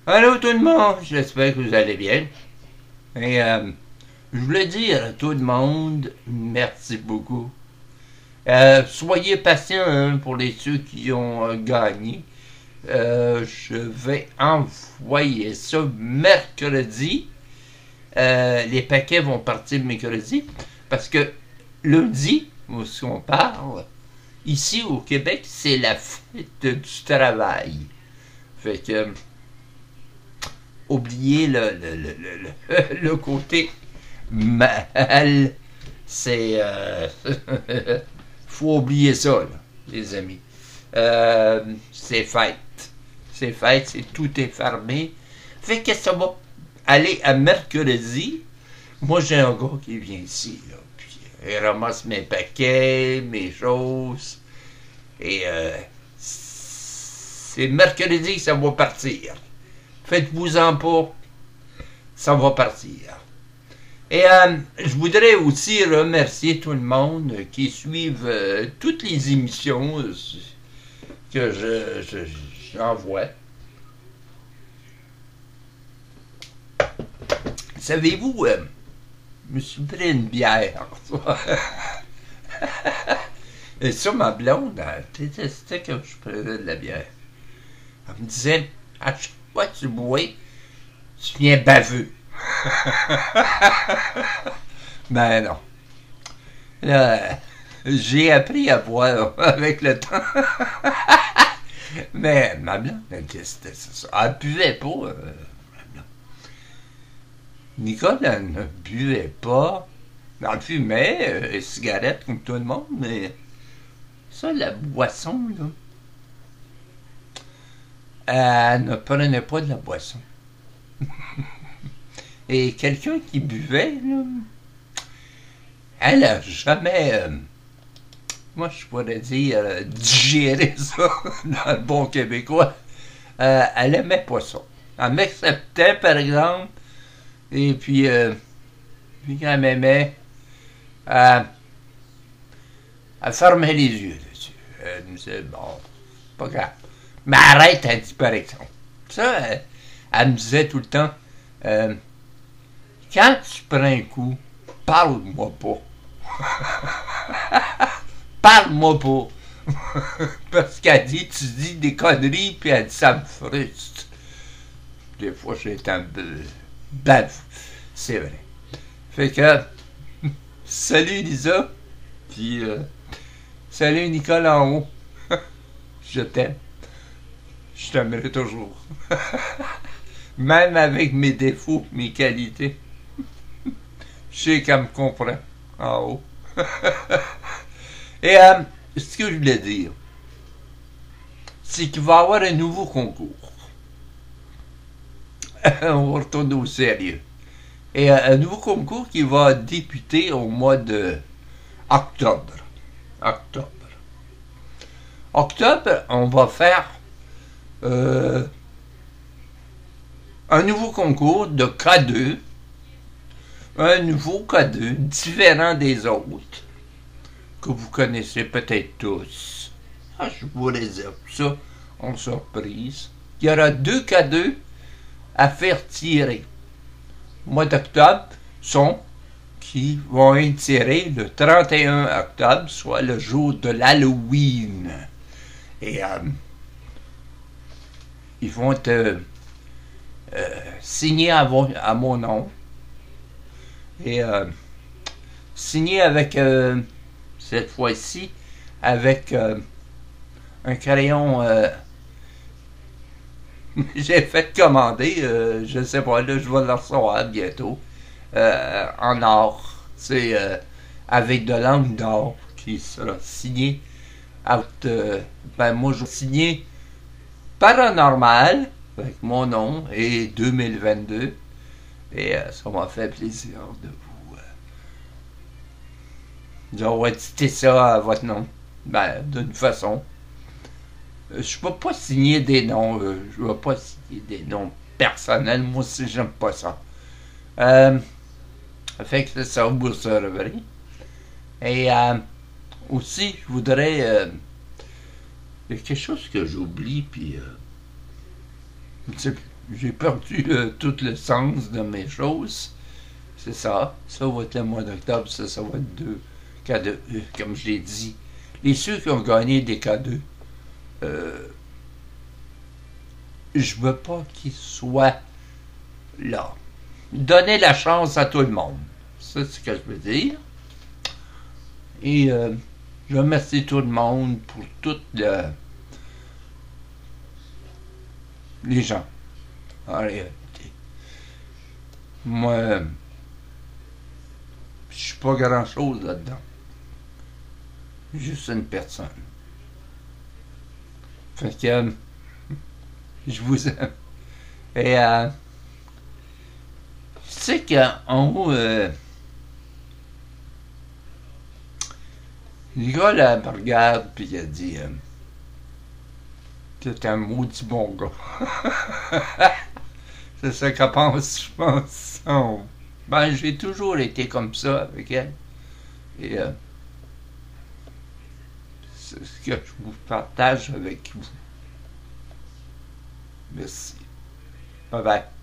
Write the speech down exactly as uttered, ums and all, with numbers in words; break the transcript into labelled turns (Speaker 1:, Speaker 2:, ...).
Speaker 1: Allô tout le monde, j'espère que vous allez bien. Et euh, je voulais dire à tout le monde, merci beaucoup. Euh, soyez patients hein, pour les ceux qui ont euh, gagné. Euh, je vais envoyer ça mercredi. Euh, les paquets vont partir mercredi parce que lundi, où on parle, ici au Québec, c'est la fête du travail. Fait que oubliez le, le, le, le, le côté mal. C'est. Euh, faut oublier ça, là, les amis. Euh, c'est fête. C'est fête, c'est tout est fermé. Fait que ça va aller à mercredi. Moi, j'ai un gars qui vient ici, là. Puis, il ramasse mes paquets, mes choses. Et euh, c'est mercredi que ça va partir. Faites-vous-en pas, ça va partir. Et euh, je voudrais aussi remercier tout le monde qui suivent euh, toutes les émissions euh, que je, je, j'envoie. Savez-vous, euh, je me suis pris une bière. Et ça, ma blonde, elle détestait que je prenais de la bière. Elle me disait, à chaque fois que tu bois, tu viens baveux. Ben non. Là, j'ai appris à boire avec le temps. Mais ma blonde, elle détestait ça. Elle buvait pas. Euh, ma blonde. Nicole, elle ne buvait pas. Elle fumait, euh, cigarette comme tout le monde, mais ça, la boisson, là, elle ne prenait pas de la boisson. Et quelqu'un qui buvait, là, elle a jamais, euh, moi je pourrais dire, euh, digéré ça dans le bon québécois. Euh, elle aimait pas ça. Elle m'acceptait, par exemple, et puis, euh, puis quand elle m'aimait, euh, elle fermait les yeux dessus. Elle me disait, bon, pas grave. Mais arrête un petit par exemple. Ça, elle, elle me disait tout le temps, euh, quand tu prends un coup, parle-moi pas. Parle-moi pas. Parce qu'elle dit, tu dis des conneries, puis elle dit, ça me frustre. Des fois, j'étais un peu bave. C'est vrai. Fait que, salut Lisa, puis euh, salut Nicole en haut. Je t'aime. Je t'aimerai toujours. Même avec mes défauts, mes qualités. Je sais qu'elle me comprend en haut. Et euh, ce que je voulais dire, c'est qu'il va y avoir un nouveau concours. On va retourner au sérieux. Et euh, un nouveau concours qui va débuter au mois de octobre. Octobre. Octobre, on va faire euh, un nouveau concours de K deux. Un nouveau K deux, différent des autres, que vous connaissez peut-être tous. Ah, je vous réserve ça en surprise. Il y aura deux K deux à faire tirer. Au mois d'octobre sont qui vont être tirés le trente et un octobre, soit le jour de l'Halloween. Et euh, ils vont être euh, euh, signés à, vo- à mon nom. Et euh, signé avec, euh, cette fois-ci, avec euh, un crayon, euh, j'ai fait commander, euh, je sais pas, là, je vais le recevoir bientôt, euh, en or. C'est euh, avec de l'encre d'or qui sera signé. Out, euh, ben, moi, je vais signer Paranormal, avec mon nom, et deux mille vingt-deux. Et euh, ça m'a fait plaisir de vous. Euh, J'aurais édité ça à votre nom. Ben, d'une façon. Euh, je ne vais pas signer des noms. Euh, je ne vais pas signer des noms personnels. Moi aussi, j'aime pas ça. Euh, fait que c'est ça, vous recevrez. Et euh, aussi, je voudrais. Euh, il y a quelque chose que j'oublie, puis. Euh, j'ai perdu euh, tout le sens de mes choses. C'est ça. Ça va être le mois d'octobre. Ça, ça va être deux cadeaux. Euh, comme je l'ai dit. Les ceux qui ont gagné des cadeaux, euh, je veux pas qu'ils soient là. Donnez la chance à tout le monde. C'est ce que je veux dire. Et euh, je remercie tout le monde pour tout le, les gens. En réalité. Moi, je suis pas grand-chose là-dedans. Juste une personne. Fait que euh, je vous aime. Et euh, tu sais qu'en haut, euh, le gars là me regarde puis il a dit euh, t'es un maudit bon gars. C'est ça qu'elle pense, je pense. Oh. Ben, j'ai toujours été comme ça avec elle. Et euh, c'est ce que je vous partage avec vous. Merci. Bye bye.